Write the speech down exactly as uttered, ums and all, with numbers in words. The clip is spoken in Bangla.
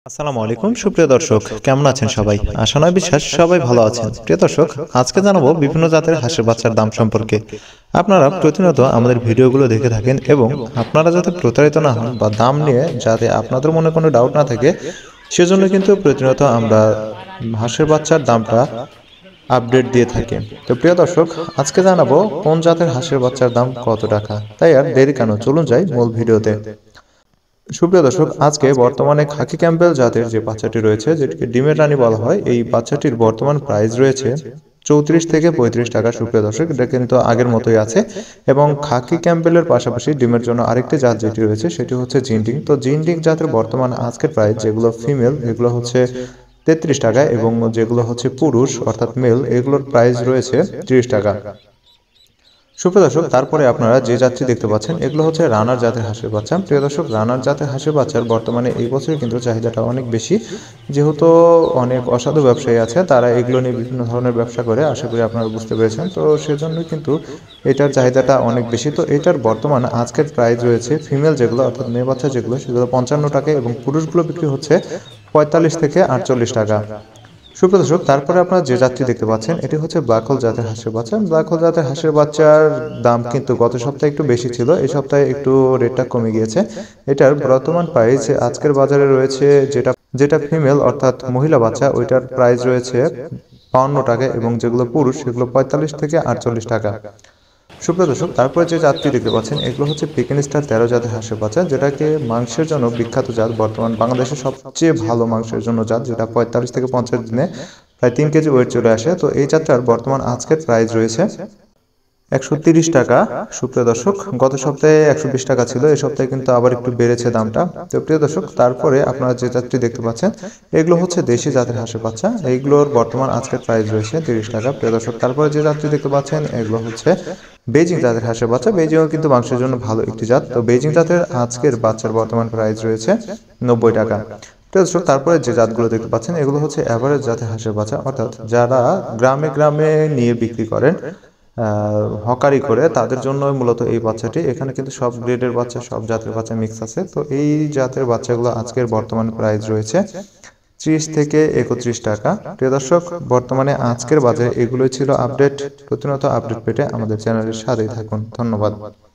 আসসালামু আলাইকুম সুপ্রিয় দর্শক, কেমন আছেন সবাই? আশা নয় বিশ্বাস সবাই ভালো আছেন। প্রিয় দর্শক, আজকে জানাবো বিভিন্ন জাতের হাঁসের বাচ্চার দাম সম্পর্কে। আপনারা প্রতিনিয়ত আমাদের ভিডিওগুলো দেখে থাকেন এবং আপনারা যাতে প্রতারিত না হন বা দাম নিয়ে যাতে আপনাদের মনে কোনো ডাউট না থাকে, সেজন্য কিন্তু প্রতিনিয়ত আমরা হাঁসের বাচ্চার দামটা আপডেট দিয়ে থাকি। তো প্রিয় দর্শক, আজকে জানাবো কোন জাতের হাঁসের বাচ্চার দাম কত টাকা। তাই আর দেরি কেন, চলুন যাই মূল ভিডিওতে। সুপ্রিয় দর্শক, আজকে বর্তমানে খাকি ক্যাম্পবেল জাতের যে বাচ্চাটি রয়েছে, যেটিকে ডিমের রানী বলা হয়, এই বাচ্চাটির বর্তমান প্রাইস রয়েছে চৌত্রিশ থেকে পঁয়ত্রিশ টাকা। সুপ্রিয় দর্শক, এটা কিন্তু আগের মতোই আছে। এবং খাকি ক্যাম্পবেলের পাশাপাশি ডিমের জন্য আরেকটি জাত যেটি রয়েছে সেটি হচ্ছে জিন্ডিং। তো জিন্ডিং জাতের বর্তমান আজকের প্রাইস, যেগুলো ফিমেল এগুলো হচ্ছে তেত্রিশ টাকা এবং যেগুলো হচ্ছে পুরুষ অর্থাৎ মেল এগুলোর প্রাইস রয়েছে ত্রিশ টাকা। সুপ্রিয় দর্শক, তারপরে আপনারা যে জাতটি দেখতে পাচ্ছেন এগুলো হচ্ছে রানার জাতের হাঁসের বাচ্চা। প্রিয় দর্শক, রানার জাতের হাঁসের বাচ্চার বর্তমানে এই বছর কিন্তু চাহিদাটা অনেক বেশি, যেহেতু অনেক অসাধু ব্যবসায়ী আছে তারা এগুলো নিয়ে বিভিন্ন ধরনের ব্যবসা করে, আশা করি আপনারা বুঝতে পেরেছেন। তো সেজন্যই কিন্তু এটার চাহিদাটা অনেক বেশি। তো এটার বর্তমান আজকের প্রাইস রয়েছে ফিমেল যেগুলো অর্থাৎ মেয়ে বাচ্চা যেগুলো সেগুলো পঞ্চান্ন টাকা এবং পুরুষগুলো বিক্রি হচ্ছে পঁয়তাল্লিশ থেকে আটচল্লিশ টাকা। সুপ্রিয় দর্শক, তারপরে আপনারা যে জাতটি দেখতে পাচ্ছেন এটি হচ্ছে ব্ল্যাক হোল জাতের হাঁসের বাচ্চা। ব্ল্যাক হোল জাতের হাঁসের বাচ্চার দাম কিন্তু গত সপ্তাহে একটু বেশি ছিল, এই সপ্তাহে একটু রেটটা কমে গিয়েছে। এটার বর্তমান প্রাইস আজকের বাজারে রয়েছে, যেটা যেটা ফিমেল অর্থাৎ মহিলা বাচ্চা ওইটার প্রাইস রয়েছে বাউন্ন টাকা এবং যেগুলো পুরুষ সেগুলো পঁয়তাল্লিশ থেকে আটচল্লিশ টাকা। সুপ্রিয় দর্শক, তারপরে যে জাতটি দেখতে পাচ্ছেন এগুলো হচ্ছে পেকিন স্টার তেরো জাতের হাঁসের বাচ্চা, যেটাকে মাংসের জন্য বিখ্যাত জাত, বর্তমান বাংলাদেশের সবচেয়ে ভালো মাংসের জন্য জাত, যেটা পঁয়তাল্লিশ থেকে পঞ্চাশ দিনে প্রায় তিন কেজি ওয়েট চলে আসে। তো এই জাতটার বর্তমান আজকের প্রাইস রয়েছে একশো তিরিশ টাকা। সুপ্রিয় দর্শক, গত সপ্তাহে একশো বিশ টাকা ছিল, এই সপ্তাহে কিন্তু আবার একটু বেড়েছে দামটা। তো প্রিয় দর্শক, তারপরে আপনারা যে জাতটি দেখতে পাচ্ছেন এগুলো হচ্ছে দেশি জাতের হাঁসের বাচ্চা, এইগুলোর বর্তমান আজকের প্রাইস রয়েছে তিরিশ টাকা। প্রিয় দর্শক, তারপরে যে জাতটি দেখতে পাচ্ছেন এগুলো হচ্ছে বেজিং জাতের হাঁসের বাচ্চা। বেজিংও কিন্তু মাংসের জন্য ভালো একটি জাত। তো বেজিং জাতের আজকের বাচ্চার বর্তমান প্রাইস রয়েছে নব্বই টাকা। দর্শক, তারপরে যে জাতগুলো দেখতে পাচ্ছেন এগুলো হচ্ছে এভারেজ জাতের হাঁসের বাচ্চা, অর্থাৎ যারা গ্রামে গ্রামে নিয়ে বিক্রি করেন, হকারি করে, তাদের জন্য মূলত এই বাচ্চাটি। এখানে কিন্তু সব গ্রেডের বাচ্চা সব জাতের বাচ্চা মিক্স আছে। তো এই জাতের বাচ্চাগুলো আজকের বর্তমান প্রাইস রয়েছে ত্রিশ থেকে একত্রিশ টাকা। প্রিয় দর্শক, বর্তমানে আজকের বাজারে এগুলোই ছিল আপডেট। প্রতিনিয়ত আপডেট পেতে আমাদের চ্যানেলের সাথেই থাকুন। ধন্যবাদ।